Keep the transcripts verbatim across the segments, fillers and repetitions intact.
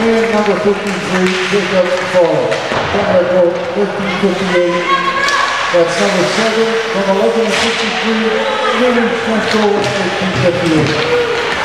and number fifty-three, Jacob Fall. From record fifteen fifty-eight. That's number seven from eleven fifty-three, Union Central fifteen fifty-eight.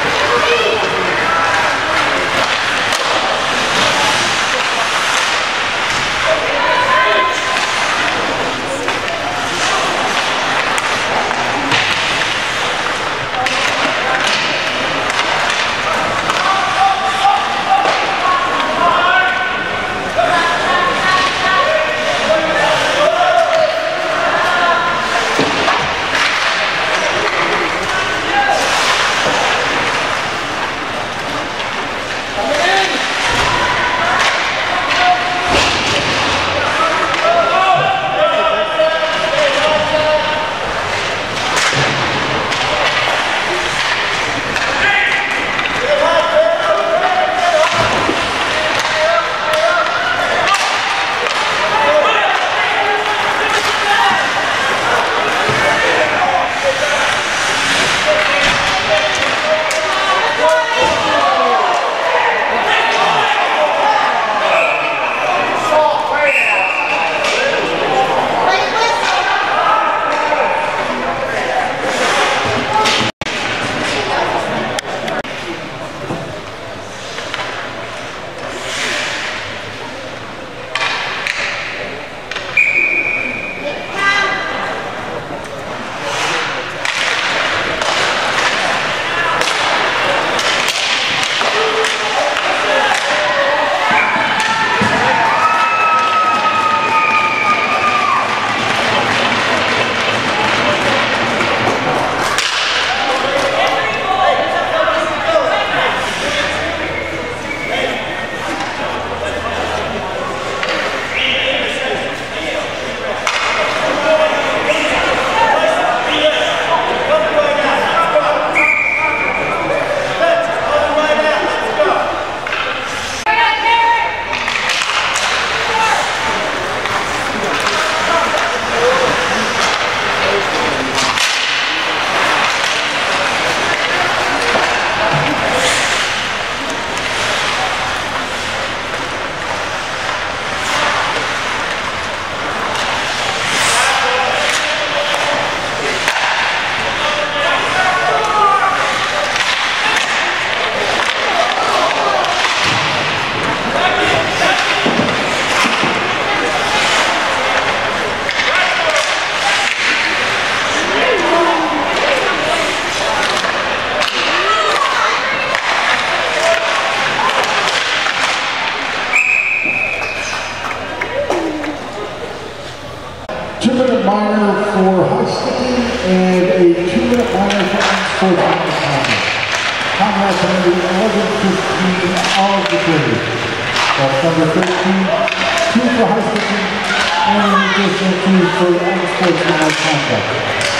Two-minute minor for high skipping and a two-minute minor for Thomas Conrad. Conrad coming eleven fifteen of the period. That's number thirteen, two for high skipping and an additional two for unsportsmanlike conduct.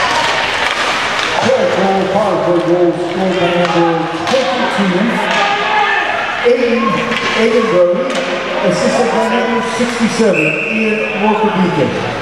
Craig Roll Park for goal scored by number twenty-two, Aiden Aidenberg, assisted by number sixty-seven, Ian Morkabika.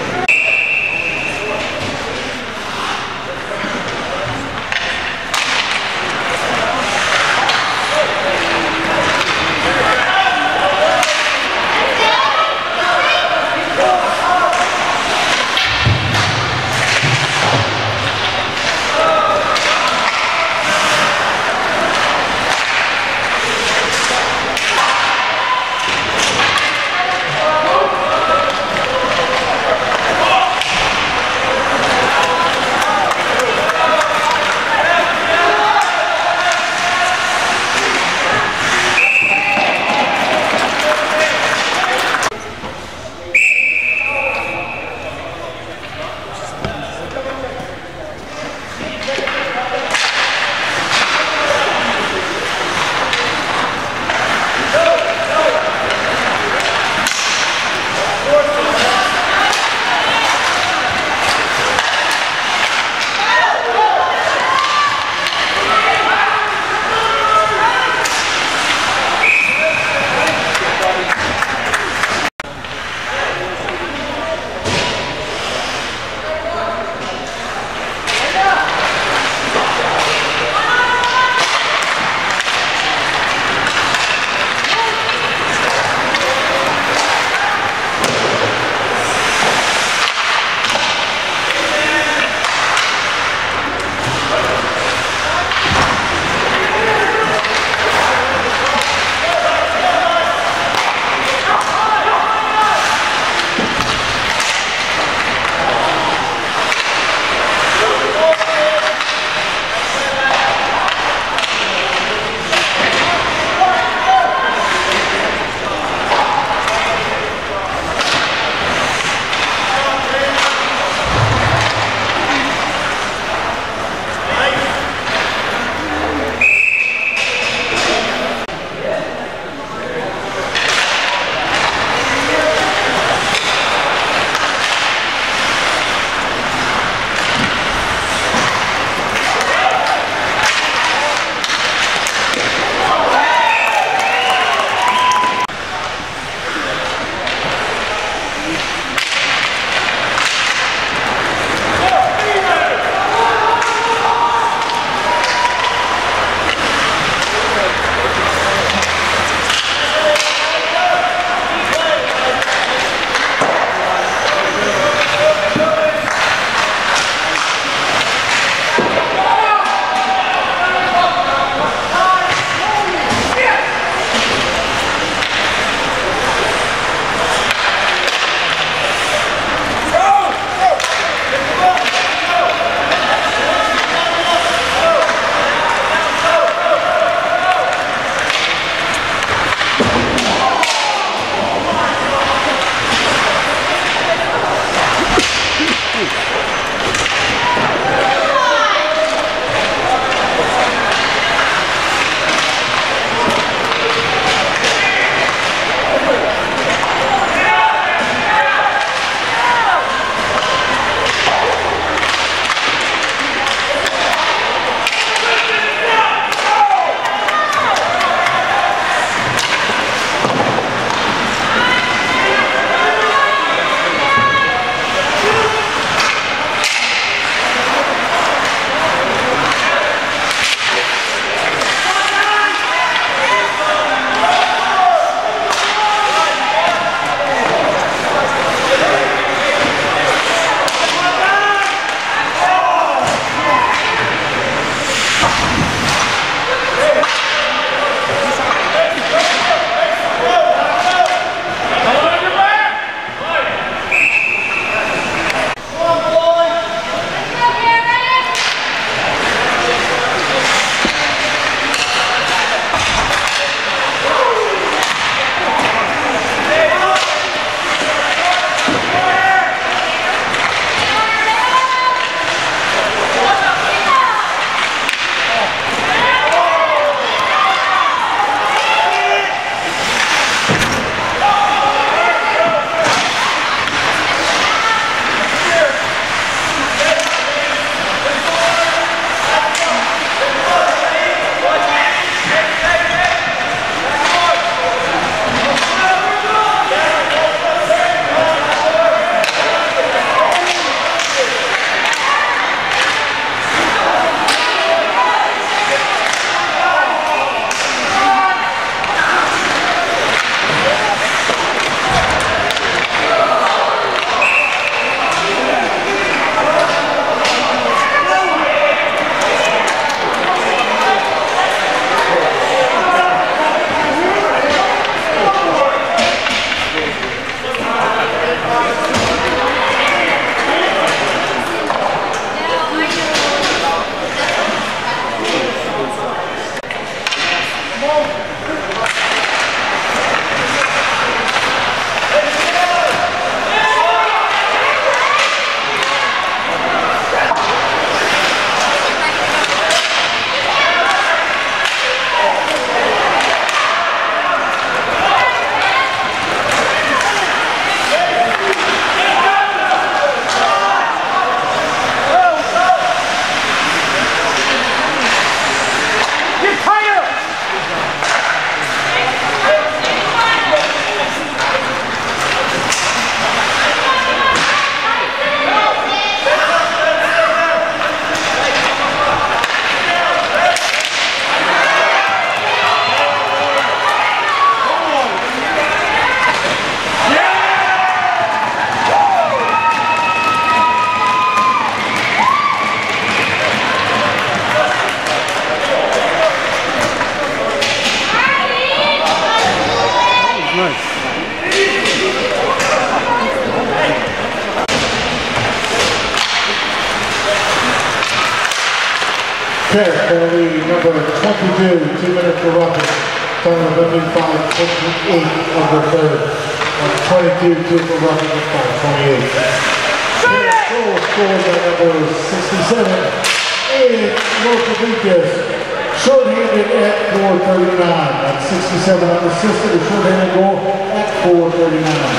Check, penalty number twenty-two, two minutes for roughing. Time of five twenty-eight of the third. That's twenty-two, two for roughing at five twenty-eight. Goal scored by number sixty-seven, Aiden Rokovikas, short-handed at four thirty-nine. That's sixty-seven unassisted, a short-handed goal at four thirty-nine.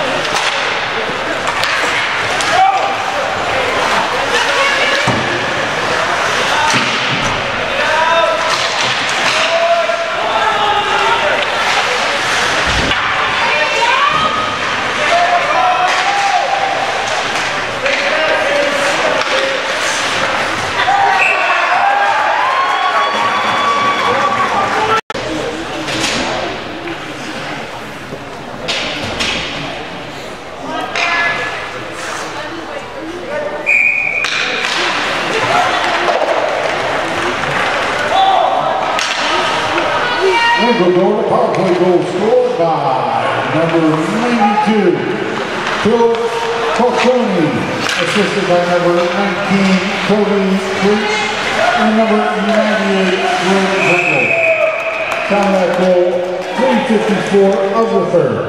We'll go to power play goal scored by number ninety-two, Philip Falcone, assisted by number nineteen, Cody Creech, and number ninety-eight, Will Pringle. Time that goal, three fifty-four of the third.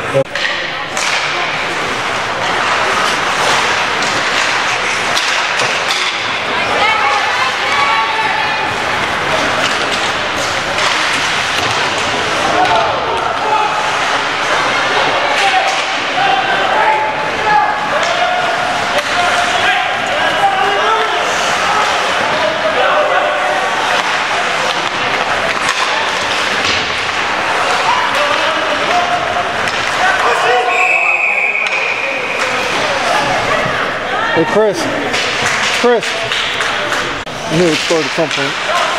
Hey Chris, Chris, I knew it scored at some point.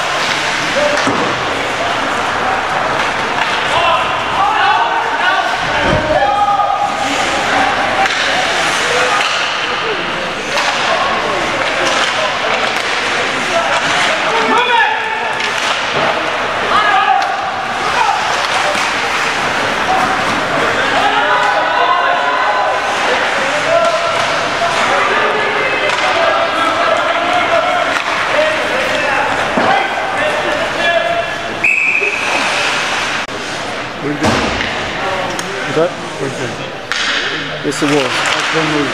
Is that? Yes, it was. That's one move.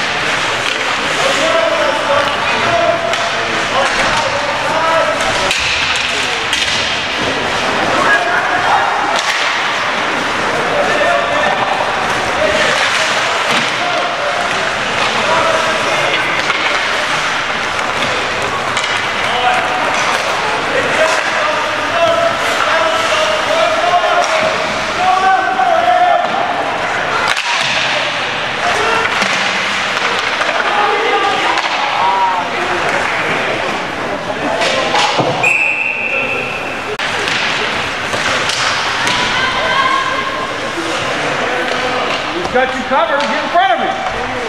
Got you covered, get in front of me.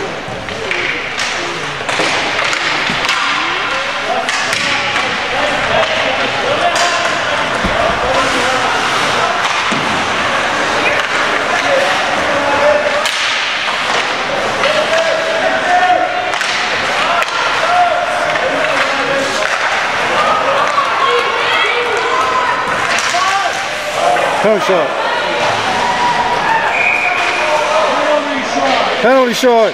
Penalty shot. Penalty shot.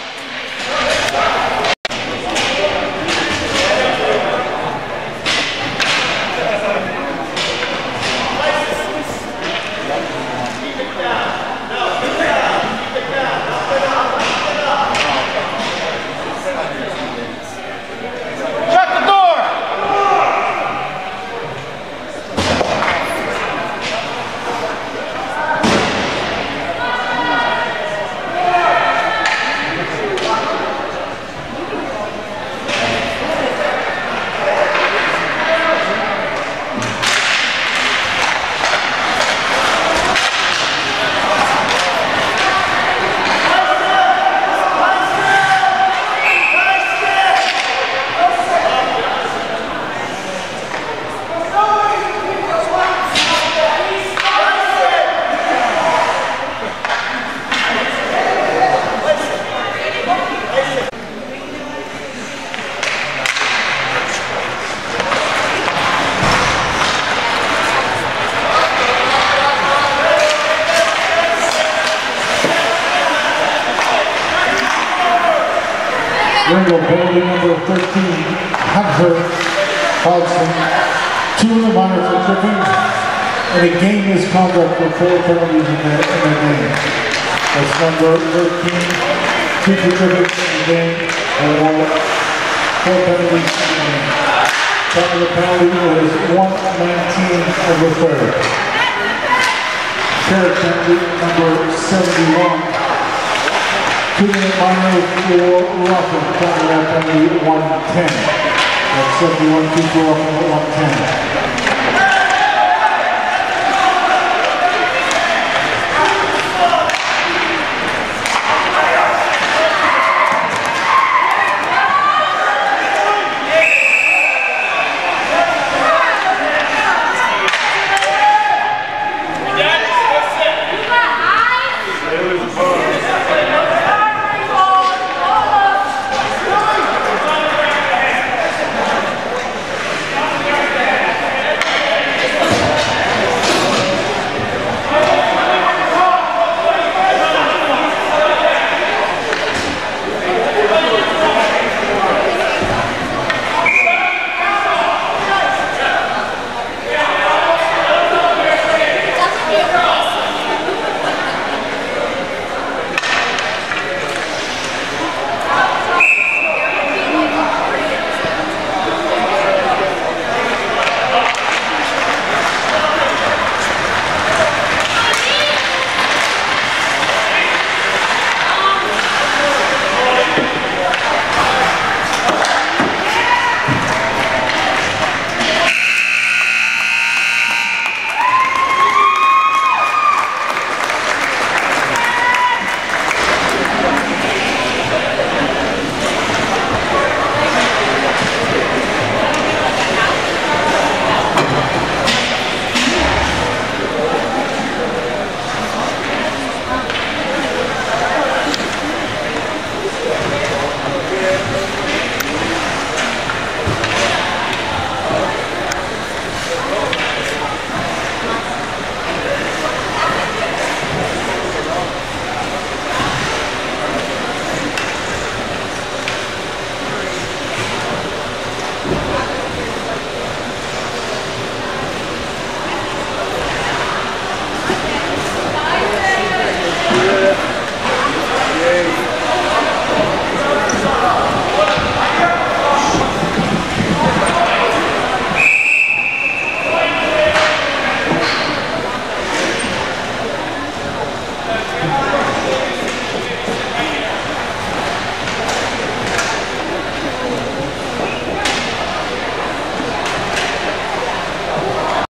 Shut the door. Ringo, penalty number thirteen, Hunter Hodgson, two in the minor for tripping, and a game misconduct for four penalties in the, in the game. That's number thirteen, two for tripping in the game, and one, four penalties in the game. Top of the penalty was one nineteen of the third. Third penalty number seventy-one. Two minute minor for Rockland, top of that penalty one ten. That's seventy-one, two for Rockland, one ten.